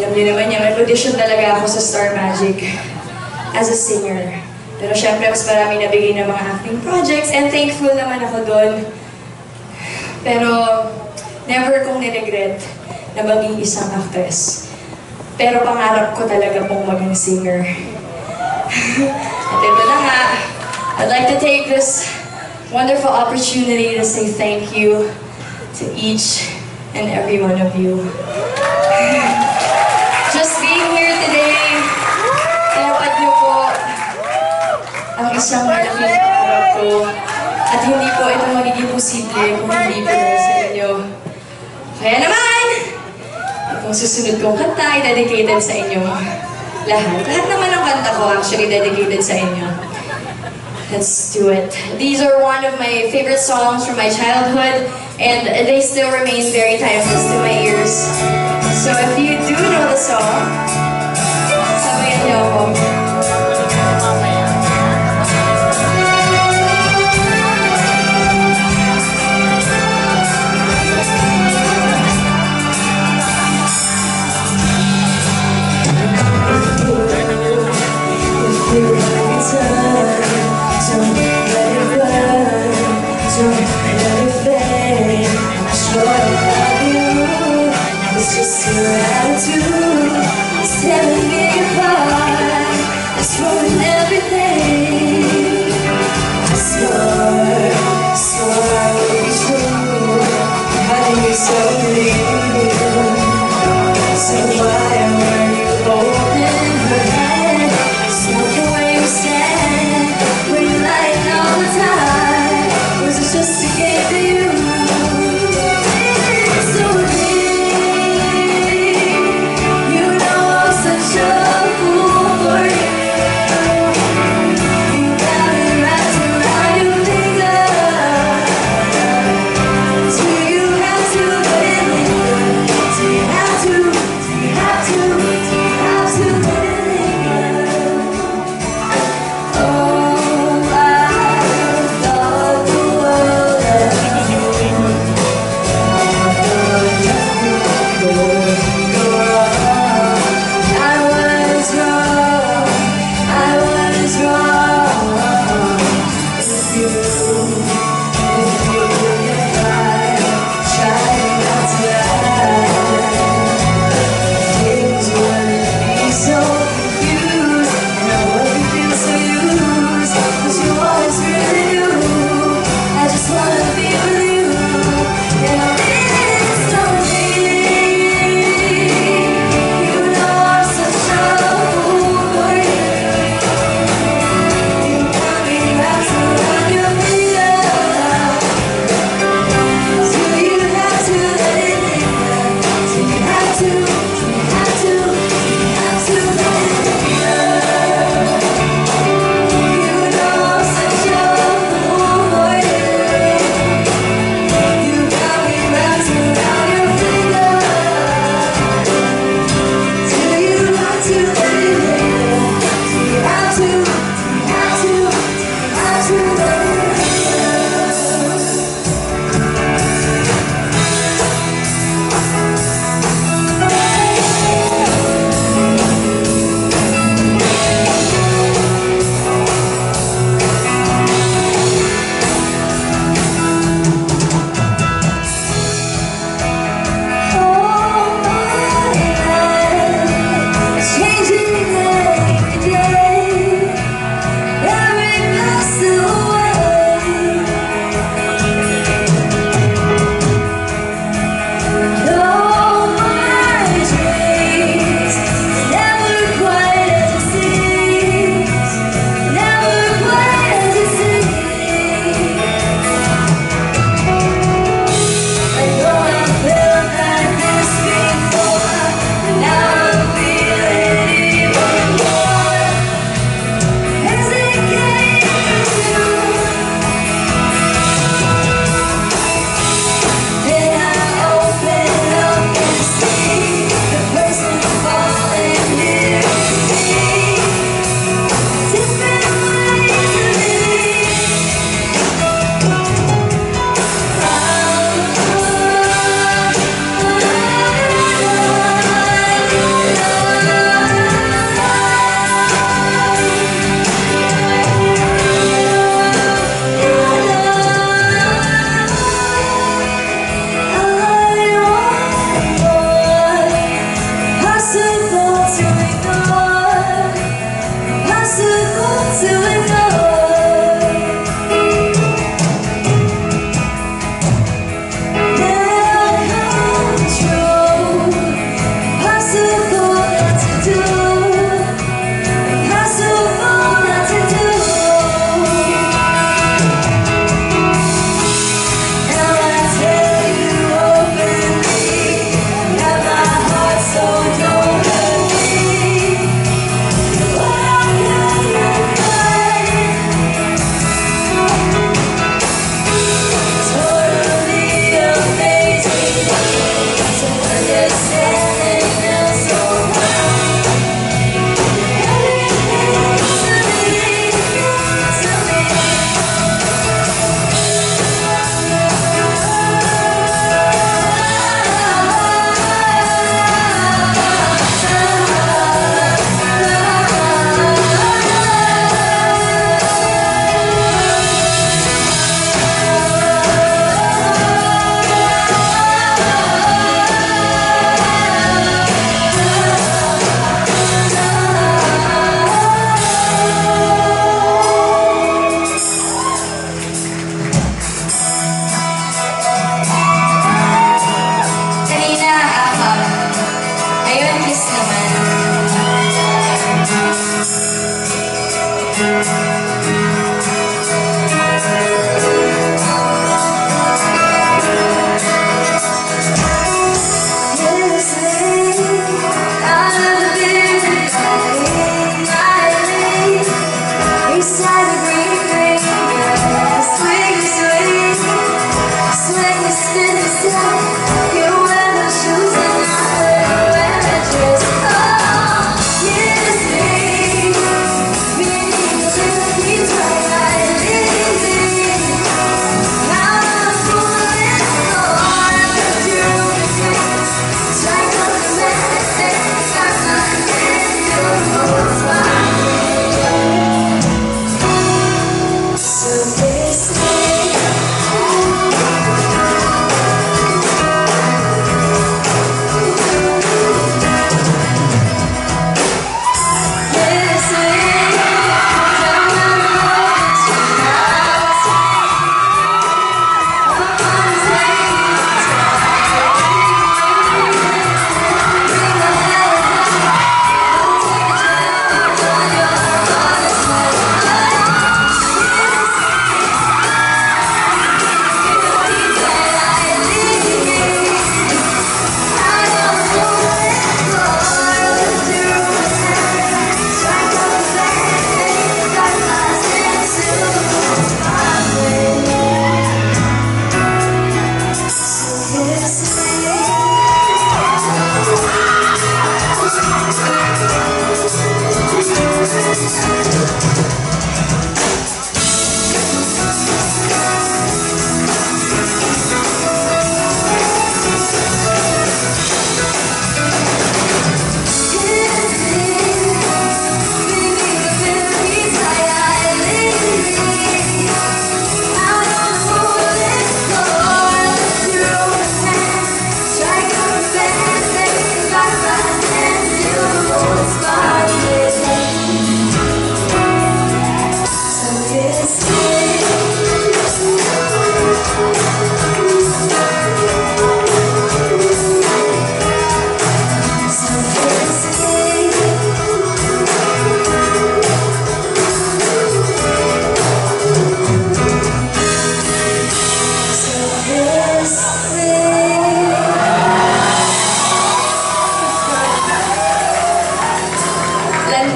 Alam niyo naman yan, may audition talaga ako sa Star Magic as a singer. Pero syempre, mas marami nabigay ng mga acting projects and thankful naman ako doon. Pero never kong niregret na maging isang actress. Pero pangarap ko talaga pong maging singer. At ito na nga, I'd like to take this wonderful opportunity to say thank you to each and every one of you. Just being here today, tinapad niyo po ang isang malaking pangarap ko. At hindi po ito magiging posible kung hindi po dahil sa inyo. Kaya naman, itong susunod kong kanta ay dedicated sa inyong lahat. Lahat naman ng kanta ko actually dedicated sa inyo. Let's do it. These are one of my favorite songs from my childhood, and they still remain very timeless to my ears. So if you do know the song, sabayan niyo ako.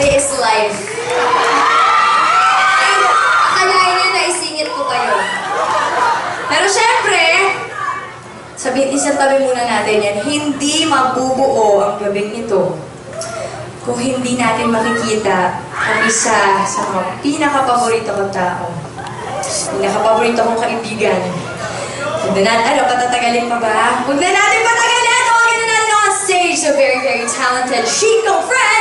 Gabi is life. And akalain niyo na isingit ko kayo. Pero syempre, isasabi muna natin yan, hindi mabubuo ang gabing ito kung hindi natin makikita ang isa sa mga pinaka-paborito kong tao. Pinaka-paborito kong kaibigan. Huwag na natin, patatagalin pa ba? Huwag na natin patagalin! Tawagin na natin on stage the very, very talented Chico Friend!